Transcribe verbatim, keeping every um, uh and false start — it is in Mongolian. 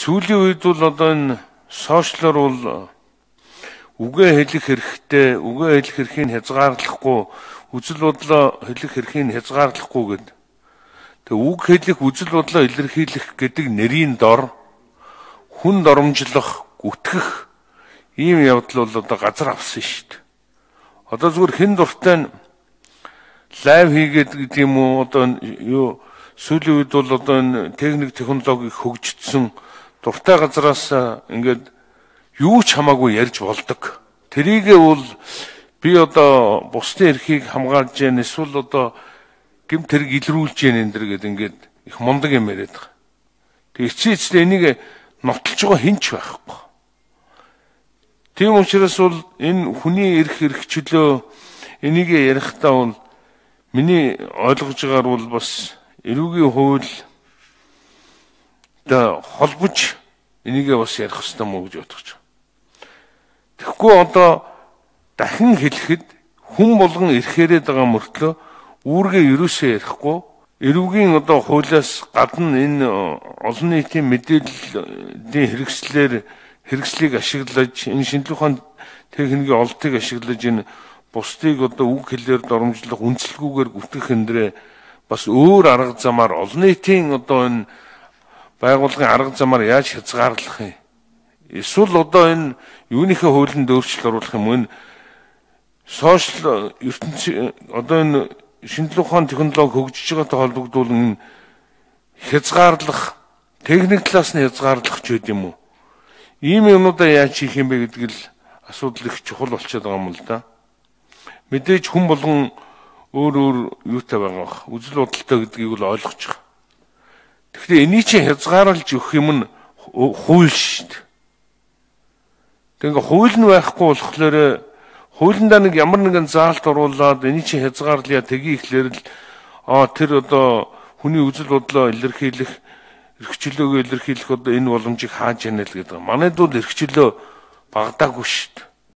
сүүлийн үед бол одоо энэ сошиалор бол үгээ хэлэх хэрэгтэй, үгээ хэлэх эрхийг хязгаарлахгүй, үзэл бодлоо хэлэх эрхийг хязгаарлахгүй гэдэг. Тэгээ үг хэлэх, үзэл бодлоо илэрхийлэх гэдэг нэрийн дор хүн доромжлох, гүтгэх ийм явдал бол одоо газар авсан шүү дээ. Одоо зүгээр хэн дуртай нь лайв хийгээд гэдэг юм уу, одоо юу сүүлийн үед бол одоо энэ техник технологи хөгжсөн дуртай газараас ингээд юу ч хамаагүй ярьж болдог. Тэрийгээ бол би одоо бусдын эрхийг хамгаалж яана, эсвэл одоо гэмт хэрэг илрүүлж яана энэ төр гэдэг ингээд их мундаг юм яриад байгаа. Тэгээ эцээцтэй энийг нотолж байгаа хинч байхгүй. Тийм учраас бол энэ хүний эрх эрхчлөө энийг ярихдаа бол миний ойлгож байгаагаар бол бас эрүүгийн хууль да холбож энийг бас ярих хэрэгтэй мөн гэж бодож байна. Тэгэхгүй одоо дахин хэлэхэд хүн болгон эрхээрээд байгаа мөртлөө үүргээ ерөөсөө ярихгүй, эрүүгийн одоо хуулиас гадна энэ олон нийтийн мэдээллийн хэрэгслээр хэрэгслийг ашиглаж, энэ шинжлэх ухааны техникийн олдыг ашиглаж энэ бусдыг одоо үг хэлээр доромжлох, үнэлэлгүйгээр гүтгэх эндрээ бас өөр арга замаар олон нийтийн одоо энэ байгууллагын арга замаар яаж хязгаарлах юм? Эсвэл одоо энэ юуныхээ хуулинд өөрчлөлт оруулах юм? Энэ сошиал ертөнцийн одоо энэ шинжлэх ухааны технологи хөгжиж байгаатай холбогдуулан энэ хязгаарлах, техник талаас нь хязгаарлах ч үгүй юм уу? Ийм юмудаа яаж хийх юм бэ гэдэг л асуудал их чухал болчиход байгаа юм л да. Мэдээж хүн болгон өөр өөр юутай байгаа бах, үзэл бодолтой гэдгийг бол ойлгож байгаа. Тэгэхээр энийг чинь хязгаарлаж өгөх юм нь хууль шүү дээ. Тэгээ хууль нь байхгүй болохоор хуулиндаа нэг ямар нэгэн заалт оруулаад энийг чинь хязгаарлая тгий ихлээр л аа тэр одоо хүний үзэл бодлоо илэрхийлэх, эрхчлөөгөө илэрхийлэх одоо энэ боломжийг хааж яана л гэдэг. Манайд бол эрхчлөө багдаагүй шүү дээ.